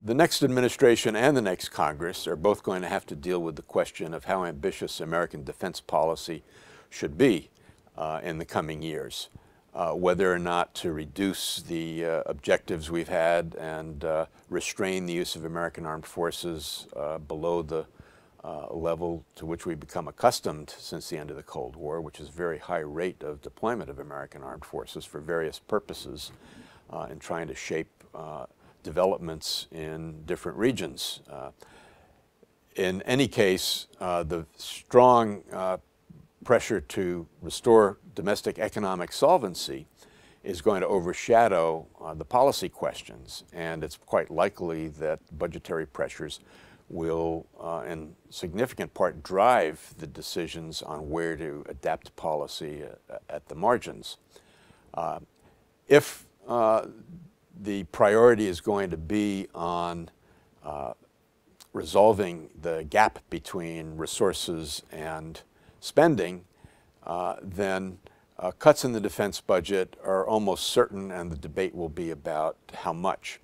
The next administration and the next Congress are both going to have to deal with the question of how ambitious American defense policy should be in the coming years. Whether or not to reduce the objectives we've had and restrain the use of American armed forces below the level to which we've become accustomed since the end of the Cold War, which is a very high rate of deployment of American armed forces for various purposes in trying to shape developments in different regions. In any case, the strong pressure to restore domestic economic solvency is going to overshadow the policy questions, and it's quite likely that budgetary pressures will in significant part drive the decisions on where to adapt policy at the margins. If the priority is going to be on resolving the gap between resources and spending, then cuts in the defense budget are almost certain, and the debate will be about how much.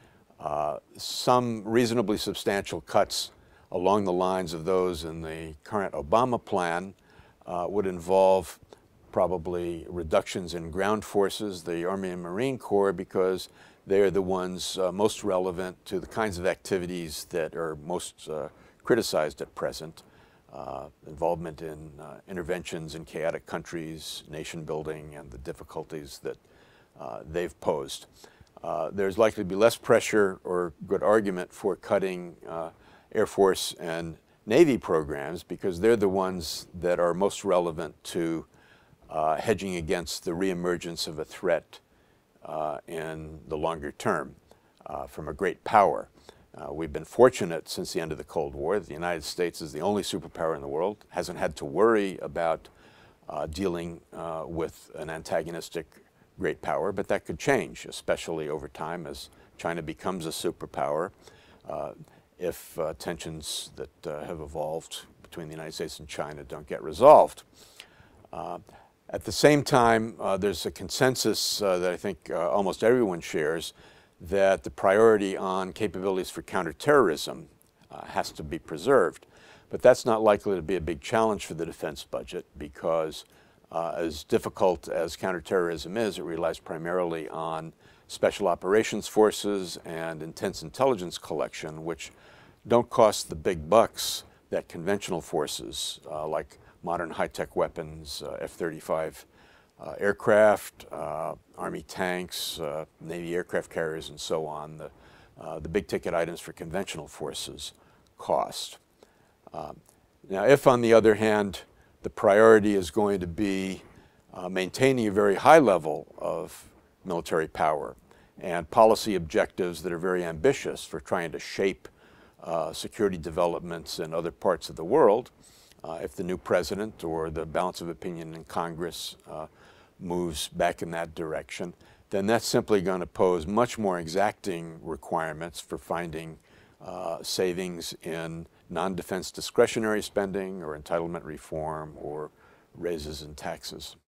Some reasonably substantial cuts along the lines of those in the current Obama plan would involve probably reductions in ground forces, the Army and Marine Corps, because they are the ones most relevant to the kinds of activities that are most criticized at present. Involvement in interventions in chaotic countries, nation building, and the difficulties that they've posed. There's likely to be less pressure or good argument for cutting Air Force and Navy programs, because they're the ones that are most relevant to hedging against the reemergence of a threat in the longer term from a great power. We've been fortunate since the end of the Cold War that the United States is the only superpower in the world, hasn't had to worry about dealing with an antagonistic great power, but that could change, especially over time as China becomes a superpower, if tensions that have evolved between the United States and China don't get resolved. At the same time, there's a consensus that I think almost everyone shares, that the priority on capabilities for counterterrorism has to be preserved. But that's not likely to be a big challenge for the defense budget, because as difficult as counterterrorism is, it relies primarily on special operations forces and intense intelligence collection, which don't cost the big bucks that conventional forces like modern high-tech weapons, F-35 aircraft, Army tanks, Navy aircraft carriers, and so on, the big-ticket items for conventional forces cost. Now, if, on the other hand, the priority is going to be maintaining a very high level of military power and policy objectives that are very ambitious for trying to shape security developments in other parts of the world, if the new president or the balance of opinion in Congress moves back in that direction, then that's simply going to pose much more exacting requirements for finding savings in non-defense discretionary spending or entitlement reform or raises in taxes.